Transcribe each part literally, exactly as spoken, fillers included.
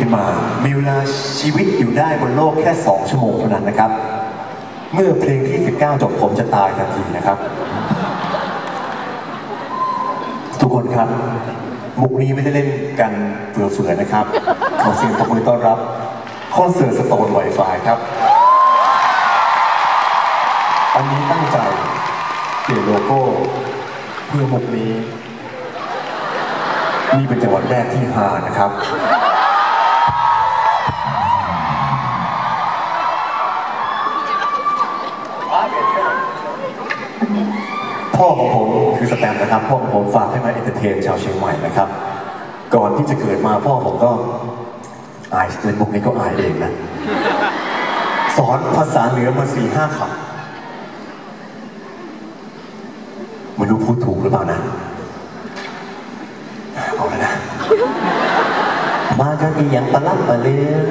ขึ้นมามีเวลาชีวิตอยู่ได้บนโลกแค่สองชั่วโมงเท่านั้นนะครับเมื่อเพลงที่สิบเก้าจบผมจะตายทันทีนะครับทุกคนครับมุกนี้ไม่ได้เล่นกันเฟื่อๆนะครับขอเสียงปรบมือต้อนรับคอนเสิร์ตสโตนไวไฟครับอันนี้ตั้งใจเปลี่ยนโลโก้เพื่อมุกนี้นี่เป็นจังหวัดแรกที่ฮานะครับพ่อของผมคือสแตมป์นะครับพ่อของผมฝากให้มาเอนเตอร์เทนชาวเชียงใหม่นะครับก่อนที่จะเกิดมาพ่อผมก็อายเล่นมุกนี้ก็อายเองนะสอนภาษาเหนือมาสี่ห้าคำไม่รู้พูดถูกหรือเปล่านะเอาเลยนะมาจะมีอย่างปลาลับปลาเลือ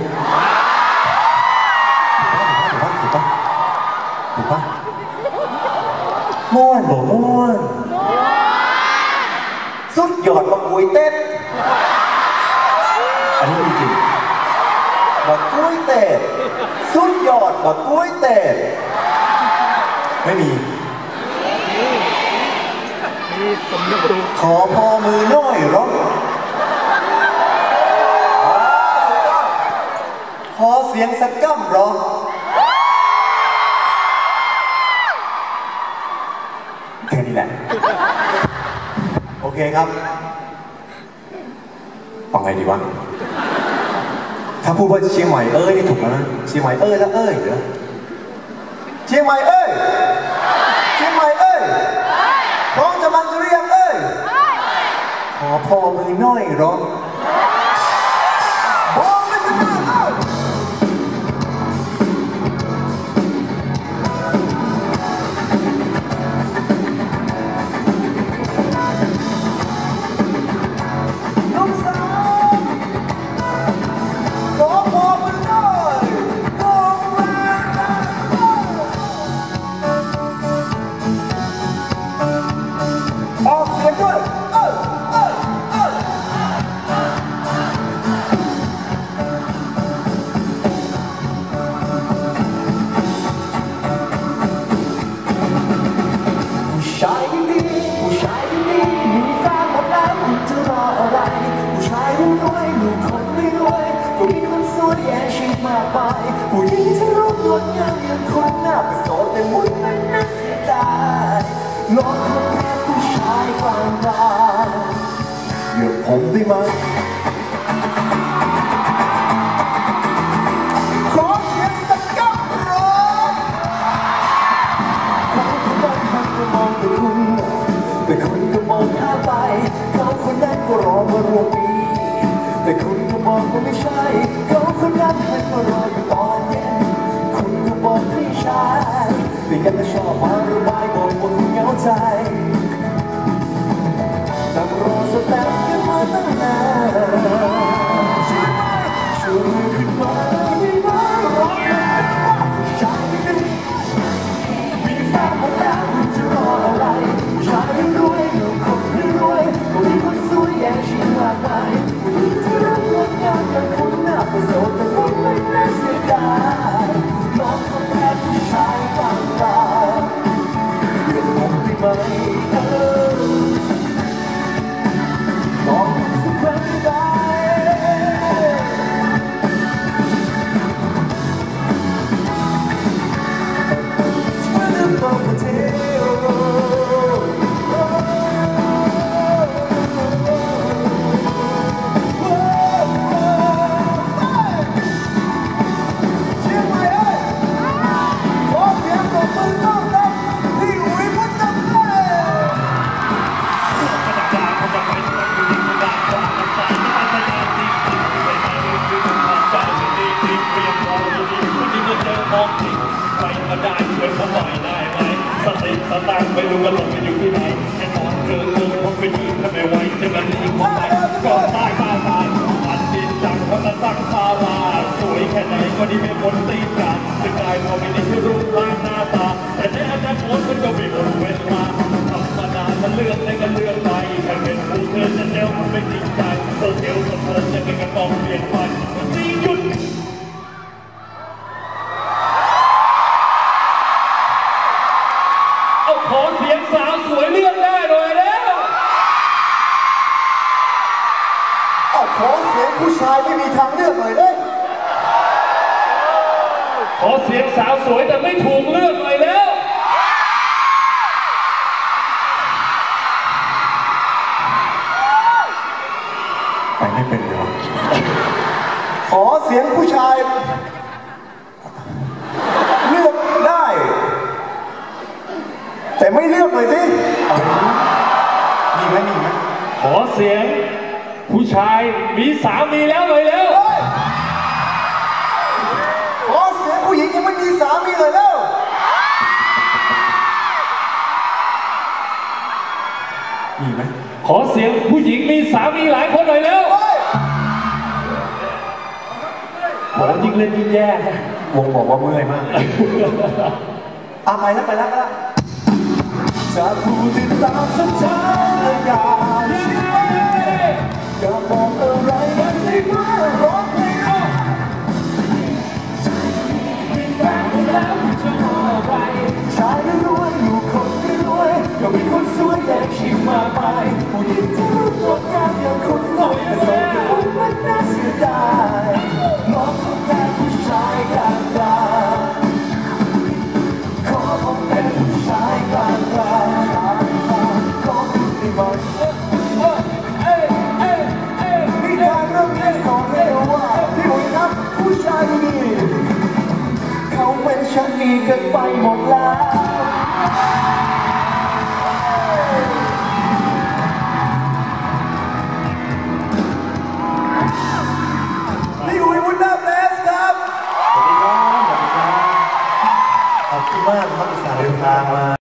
ถูกปะถูกปะม้วนบ่ม้วนสุดยอดมากุยเต้นอันนี้จริงมากุยเต้นสุดยอดมากุยเต้นไม่มีขอพอมือน้อยร้องขอเสียงสักกั้มร้องแค่นี้แหละโอเคครับเอาไงดีวะถ้าพูดว่าเชียงใหม่เอ้ยนี่ถูกแล้วนะเชียงใหม่เอ้ยแล้วเอ้ยเหรอเชียงใหม่เอ้ยเชียงใหม่เอ้ยพร้อมจะมันจะเรียงเอ้ยขอพอมือน้อยร้องผู้หญิงที่รูปงดงามอย่างคนหน้าเป็นโสดแต่มุ้ยมันน่าเสียดายลองคบแค่ผู้ชายกลางรายเลือกผมได้ไหมขอเสียงสักกับร้องเขาคนนั้นหันมามองแต่คุณแต่คุณก็มองข้ามไปเขาคนนั้นก็รอมารวมปีแต่คุณก็มองว่าไม่ใช่เขาคนนั้นให้มารออยู่ตอนเย็นคุณก็บอกพี่ชายแต่ยังจะชอบมาระบายบอกว่าคุณเหงาใจตั้งรอสแตมป์กันมาตั้งนานช่วยไหมช่วยขึ้นมาไม่มาร้องเพลงว่าผู้ชายไม่ดีมีแฟนหมดแล้วคุณจะรออะไรผู้ชายไม่รวยหนุ่มคนไม่รวยก็มีคนสวยแย่งชิงมากมายที่รักงดงามอย่างคุณหน้าเป็นโสดแต่มุ้ยไม่น่าเสียดายลองคบแค่ผู้ชายกลางรายเลือกผมได้ไหมเออลองสักครั้งได้ ไม่รู้ว่าหลงไปอยู่ที่ไหนแค่ตอนเธอลงพบไปยืนทำไมไหวจะมันมีความหมายก่อนตายมาตายอันดินจังคนละตั้งคาราสวยแค่ไหนก็ดีไม่พ้นตีกันจะกลายพอไม่ได้ที่รูปร่างหน้าตาแต่ในอนาคตมันก็ไม่หมดเวลาธรรมดามันเลือกได้ก็เลือกไปแค่เป็นผู้เธอจะแนวมันไม่จริงใจเธอเที่ยวกับเธอจะเป็นกระป๋องเปลี่ยนไปผู้ชายไม่มีทางเลือกเลยเด้ขอเสียงสาวสวยแต่ไม่ถูกเลือกหน่อยแล้วไปไม่เป็นเลยวะขอเสียงผู้ชายเลือกได้แต่ไม่เลือกเลยสิมีไหมมีไหมขอเสียงผู้ชายมีสามีแล้วหน่อยแล้วขอเสียงผู้หญิงยังไม่มีสามีเลยแล้วมีไหมขอเสียงผู้หญิงมีสามีหลายคนหน่อยแล้วโหยิ่งเล่นยิ่งแย่วงบอกว่าเมื่อยมากอ่ะไปแล้วไปแล้วไปแล้วจะพูดติดตามสัญชาตญาณจะบอกอะไรกันได้ไหมร้องเพลงเป็นแฟนแล้วจะมองอะไรชายก็รวยอยู่คนก็รวยก็มีคนสวยแยกชิมมาไปผู้หญิงที่รู้ตัวงามอย่างคุณน้อยแต่ส่งไปอุ้มมันน่าเสียดายมองคนแค่ผู้ชายกันดาขอผมเป็นผู้ชายกันดาขอคุณได้ไหมนิทานเรื่องนี้สอนให้เราว่าที่หัวหน้าผู้ชายดีเขาเป็นช่างดีเกินไปหมดแล้วนี่อุ๋ยวุ้นน้ำแลสครับสวัสดีครับสวัสดีครับขอบคุณมากครับอุตส่าห์เดินทางมา